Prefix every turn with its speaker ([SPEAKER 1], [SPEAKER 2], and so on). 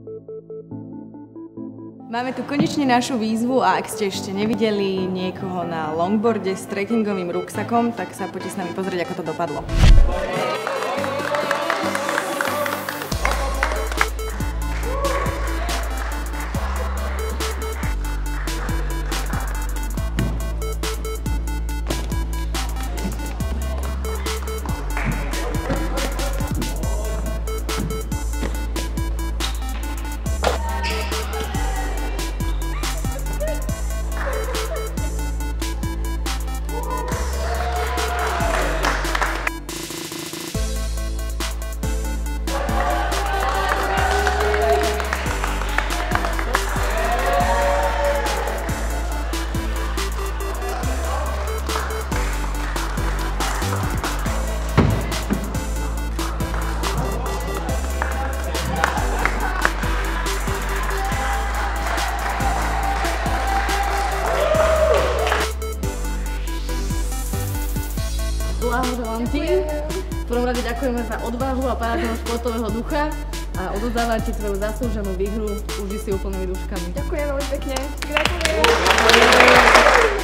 [SPEAKER 1] Máme tu konečne našu výzvu a ak ste ešte nevideli niekoho na longboarde s trekkingovým ruksakom, tak sa poďte s nami pozrieť, ako to dopadlo. Blahoželám ti. V prvom rade ďakujeme za odvahu a parádneho športového ducha a odovzdávam ti tvoju zaslúženú výhru. Uži si úplnými duškami.
[SPEAKER 2] Ďakujem veľmi pekne. Gratulujem.